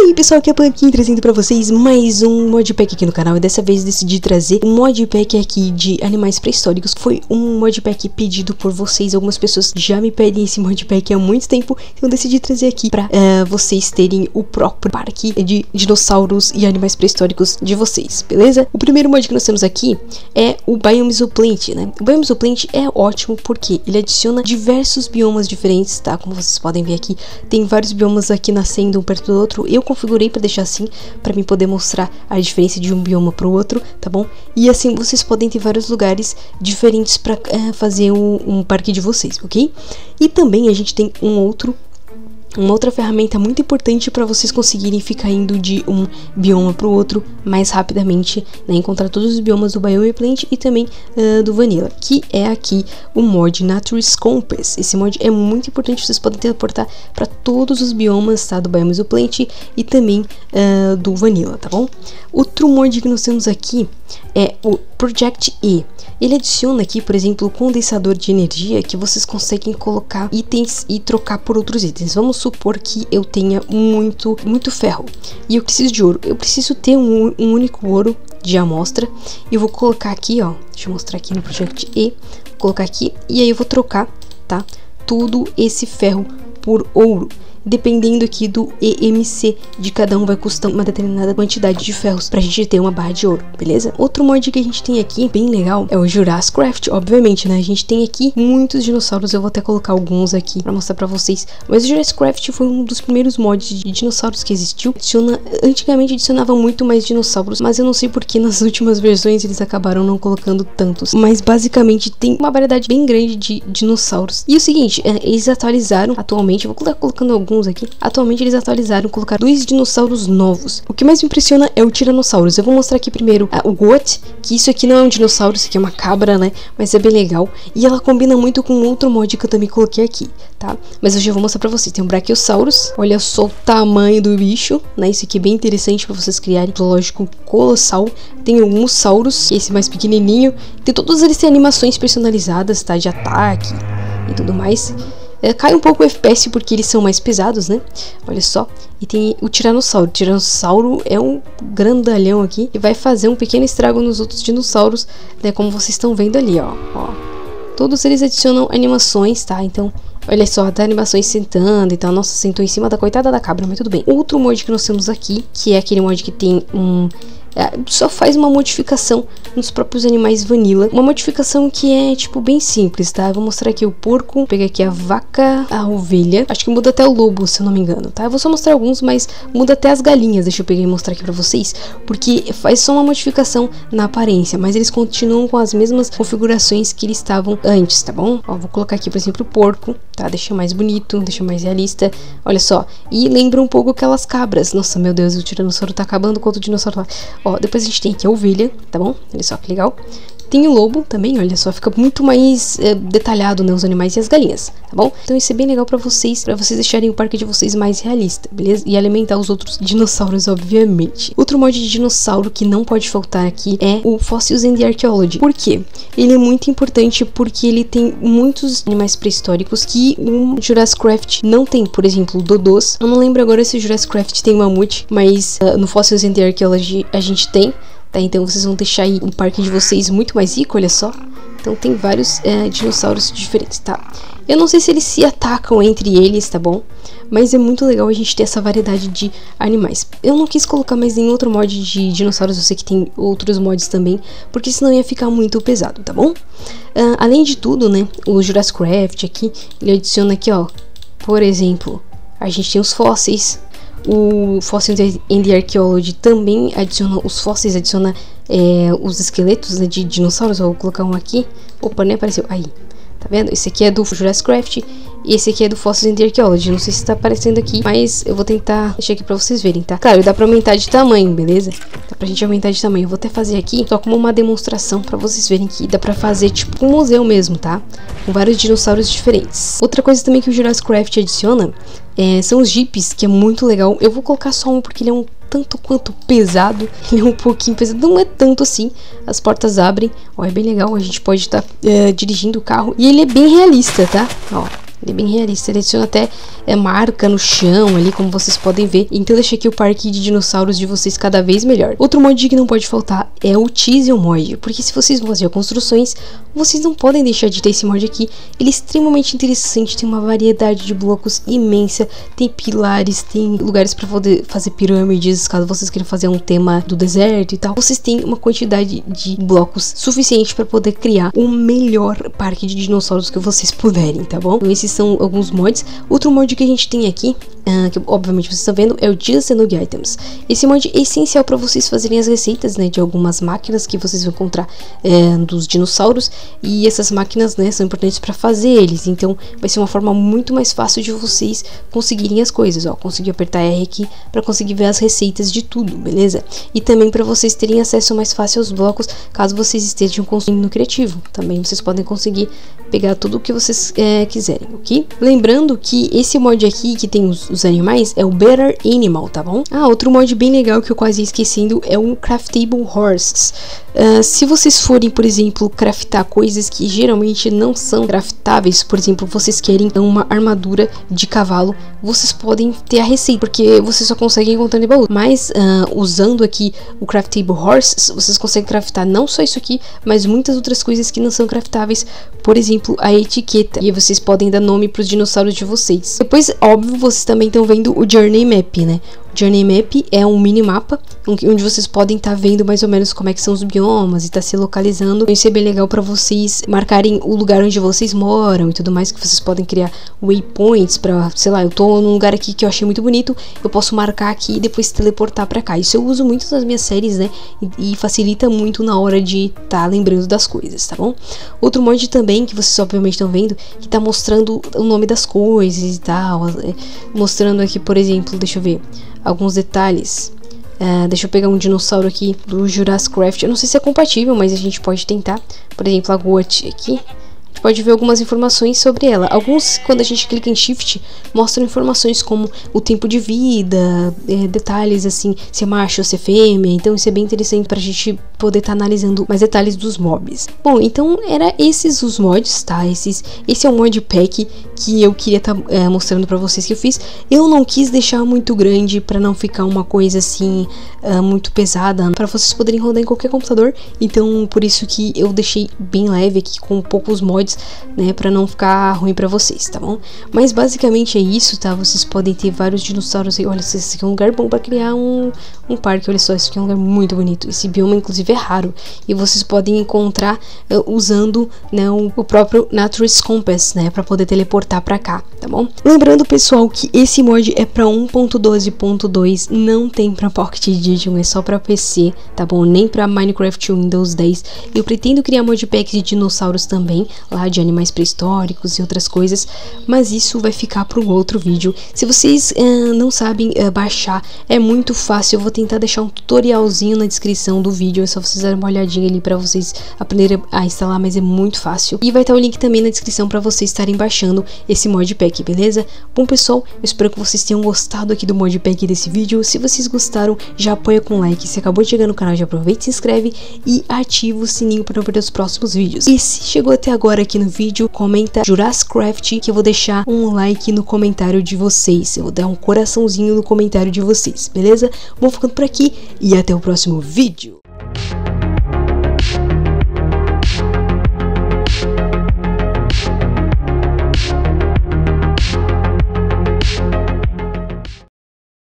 aí pessoal, aqui é a Pumpkin trazendo pra vocês mais um modpack aqui no canal. E dessa vez decidi trazer um modpack aqui de animais pré-históricos. Foi um modpack pedido por vocês. Algumas pessoas já me pedem esse modpack há muito tempo, então decidi trazer aqui pra vocês terem o próprio parque de dinossauros e animais pré-históricos de vocês, beleza? O primeiro mod que nós temos aqui é o Biome Zooplant, né? O Biome Zooplant é ótimo porque ele adiciona diversos biomas diferentes, tá? Como vocês podem ver aqui, tem vários biomas aqui nascendo um perto do outro. Eu configurei para deixar assim, para mim poder mostrar a diferença de um bioma para o outro, tá bom? E assim vocês podem ter vários lugares diferentes para fazer um parque de vocês, ok? E também a gente tem uma outra ferramenta muito importante para vocês conseguirem ficar indo de um bioma para o outro mais rapidamente, né? Encontrar todos os biomas do Biome Plant e também do Vanilla, que é aqui o mod Naturist Compass. Esse mod é muito importante, vocês podem teleportar para todos os biomas, tá? Do Biome Plant e também do Vanilla, tá bom? Outro mod que nós temos aqui é o Project E. Ele adiciona aqui, por exemplo, o condensador de energia, que vocês conseguem colocar itens e trocar por outros itens. Vamos supor que eu tenha muito ferro e eu preciso de ouro. Eu preciso ter um único ouro de amostra. Eu vou colocar aqui, ó, deixa eu mostrar aqui no Project E, vou colocar aqui e aí eu vou trocar, tá? Todo esse ferro por ouro. Dependendo aqui do EMC de cada um, vai custar uma determinada quantidade de ferros pra gente ter uma barra de ouro, beleza? Outro mod que a gente tem aqui, bem legal, é o Jurassic Craft, obviamente, né? A gente tem aqui muitos dinossauros, eu vou até colocar alguns aqui pra mostrar pra vocês. Mas o Jurassic Craft foi um dos primeiros mods de dinossauros que existiu. Antigamente adicionava muito mais dinossauros, mas eu não sei porque nas últimas versões eles acabaram não colocando tantos. Mas basicamente tem uma variedade bem grande de dinossauros. E o seguinte, eles atualizaram atualmente, eu vou colocando alguns aqui. Atualmente eles atualizaram, colocar 2 dinossauros novos. O que mais me impressiona é o Tiranossauros. Eu vou mostrar aqui primeiro o Goat, que isso aqui não é um dinossauro, isso aqui é uma cabra, né? Mas é bem legal. E ela combina muito com outro mod que eu também coloquei aqui, tá? Mas eu já vou mostrar pra vocês. Tem o Brachiosaurus. Olha só o tamanho do bicho, né? Isso aqui é bem interessante pra vocês criarem. Zoológico colossal. Tem o Musaurus, esse mais pequenininho. Todos eles têm animações personalizadas, tá? De ataque e tudo mais. Cai um pouco o FPS porque eles são mais pesados, né? Olha só. E tem o Tiranossauro. O Tiranossauro é um grandalhão aqui e vai fazer um pequeno estrago nos outros dinossauros, né? Como vocês estão vendo ali, ó. Todos eles adicionam animações, tá? Então, olha só, até animações sentando e tal. Nossa, sentou em cima da coitada da cabra, mas tudo bem. Outro mod que nós temos aqui, que é aquele mod que tem só faz uma modificação nos próprios animais Vanilla. Uma modificação que é, tipo, bem simples, tá? Eu vou mostrar aqui o porco, vou pegar aqui a vaca, a ovelha. Acho que muda até o lobo, se eu não me engano, tá? Eu vou só mostrar alguns, mas muda até as galinhas. Deixa eu pegar e mostrar aqui pra vocês, porque faz só uma modificação na aparência, mas eles continuam com as mesmas configurações que eles estavam antes, tá bom? Ó, vou colocar aqui, por exemplo, o porco, tá? Deixa mais bonito, deixa mais realista. Olha só. E lembra um pouco aquelas cabras. Nossa, meu Deus, o tiranossauro tá acabando com outro dinossauro lá. Ó, depois a gente tem aqui a ovelha, tá bom? Olha só que legal. Tem o lobo também, olha só, fica muito mais detalhado, né, os animais e as galinhas, tá bom? Então isso é bem legal pra vocês deixarem o parque de vocês mais realista, beleza? E alimentar os outros dinossauros, obviamente. Outro mod de dinossauro que não pode faltar aqui é o Fossils and the Archaeology. Por quê? Ele é muito importante porque ele tem muitos animais pré-históricos que o Jurassic Craft não tem. Por exemplo, o Dodôs. Eu não lembro agora se o Jurassic Craft tem mamute, mas no Fossils and the Archaeology a gente tem. Tá, então vocês vão deixar aí o parque de vocês muito mais rico, olha só. Então tem vários dinossauros diferentes, tá? Eu não sei se eles se atacam entre eles, tá bom? Mas é muito legal a gente ter essa variedade de animais. Eu não quis colocar mais nenhum outro mod de dinossauros, eu sei que tem outros mods também, porque senão ia ficar muito pesado, tá bom? Além de tudo, né, o Jurassic Craft aqui, ele adiciona aqui, ó, por exemplo, a gente tem os fósseis. O Fossils and the Archaeology também adiciona os fósseis, adiciona os esqueletos, né, de dinossauros. Eu vou colocar um aqui. Opa, nem apareceu. Aí, tá vendo? Esse aqui é do Jurassic Craft e esse aqui é do Fossils and the Archaeology. Não sei se tá aparecendo aqui, mas eu vou tentar deixar aqui pra vocês verem, tá? Claro, dá pra aumentar de tamanho, beleza? Dá pra gente aumentar de tamanho. Eu vou até fazer aqui só como uma demonstração pra vocês verem que dá pra fazer tipo um museu mesmo, tá? Com vários dinossauros diferentes. Outra coisa também que o Jurassic Craft adiciona são os jipes, que é muito legal. Eu vou colocar só um porque ele é um tanto quanto pesado. Ele é um pouquinho pesado, não é tanto assim. As portas abrem, ó, é bem legal. A gente pode estar dirigindo o carro. E ele é bem realista, tá? Ó, ele é bem realista, ele adiciona até marca no chão ali, como vocês podem ver. Então deixa aqui o parque de dinossauros de vocês cada vez melhor. Outro mod que não pode faltar é o Chisel mod, porque se vocês vão fazer construções, vocês não podem deixar de ter esse mod aqui. Ele é extremamente interessante, tem uma variedade de blocos imensa, tem pilares, tem lugares para poder fazer pirâmides, caso vocês queiram fazer um tema do deserto e tal. Vocês têm uma quantidade de blocos suficiente para poder criar o melhor parque de dinossauros que vocês puderem, tá bom? Então esses são alguns mods. Outro mod que a gente tem aqui, que obviamente vocês estão vendo, é o Just Items. Esse mod é essencial para vocês fazerem as receitas, né, de algumas máquinas que vocês vão encontrar dos dinossauros, e essas máquinas, né, são importantes para fazer eles. Então vai ser uma forma muito mais fácil de vocês conseguirem as coisas, ó, conseguir apertar R aqui para conseguir ver as receitas de tudo, beleza? E também para vocês terem acesso mais fácil aos blocos, caso vocês estejam construindo no criativo, também vocês podem conseguir pegar tudo o que vocês quiserem, ok? Lembrando que esse mod aqui, que tem os animais, é o Better Animal, tá bom? Outro mod bem legal que eu quase ia esquecendo é o Craftable Horses. Se vocês forem, por exemplo, craftar coisas que geralmente não são craftáveis, por exemplo, vocês querem uma armadura de cavalo, vocês podem ter a receita, porque vocês só conseguem encontrar em baú. Mas usando aqui o Craftable Horses, vocês conseguem craftar não só isso aqui, mas muitas outras coisas que não são craftáveis, por exemplo, a etiqueta. E vocês podem dar nome para os dinossauros de vocês. Depois, óbvio, vocês também estão vendo o Journey Map, né? Journey Map é um minimapa onde vocês podem estar vendo mais ou menos como é que são os biomas e tá se localizando. Isso é bem legal para vocês marcarem o lugar onde vocês moram e tudo mais, que vocês podem criar waypoints para, sei lá, eu tô num lugar aqui que eu achei muito bonito, eu posso marcar aqui e depois teleportar para cá. Isso eu uso muito nas minhas séries, né? E facilita muito na hora de tá lembrando das coisas, tá bom? Outro mod também que vocês obviamente estão vendo, que tá mostrando o nome das coisas e tal, mostrando aqui, por exemplo, deixa eu ver alguns detalhes. Deixa eu pegar um dinossauro aqui do Jurassic Craft. Eu não sei se é compatível, mas a gente pode tentar. Por exemplo, a Goat aqui. A gente pode ver algumas informações sobre ela. Alguns, quando a gente clica em Shift, mostram informações como o tempo de vida, detalhes assim, se é macho ou se é fêmea. Então isso é bem interessante pra gente poder estar analisando mais detalhes dos mobs. Bom, então era esses os mods, tá? Esse é um mod pack que eu queria estar mostrando pra vocês que eu fiz. Eu não quis deixar muito grande pra não ficar uma coisa assim muito pesada, pra vocês poderem rodar em qualquer computador. Então por isso que eu deixei bem leve aqui com poucos mods, né, pra não ficar ruim pra vocês, tá bom? Mas basicamente é isso, tá? Vocês podem ter vários dinossauros aí. Olha, esse aqui é um lugar bom pra criar um parque. Olha só, esse aqui é um lugar muito bonito. Esse bioma inclusive é raro e vocês podem encontrar usando, né, o próprio Nature's Compass, né, pra poder teleportar pra cá, tá bom? Lembrando, pessoal, que esse mod é pra 1.12.2, não tem pra Pocket Edition, é só pra PC, tá bom? Nem pra Minecraft Windows 10. Eu pretendo criar modpacks de dinossauros também, lá de animais pré-históricos e outras coisas, mas isso vai ficar para um outro vídeo. Se vocês não sabem baixar, é muito fácil. Eu vou tentar deixar um tutorialzinho na descrição do vídeo, é só vocês darem uma olhadinha ali para vocês aprenderem a instalar, mas é muito fácil. E vai estar o link também na descrição para vocês estarem baixando esse modpack, beleza? Bom, pessoal, eu espero que vocês tenham gostado aqui do modpack desse vídeo. Se vocês gostaram, já apoia com like. Se acabou de chegar no canal, já aproveita, se inscreve e ativa o sininho para não perder os próximos vídeos. E se chegou até agora aqui no vídeo, comenta Jurassic Craft, que eu vou deixar um like no comentário de vocês. Eu vou dar um coraçãozinho no comentário de vocês, beleza? Vou ficando por aqui e até o próximo vídeo.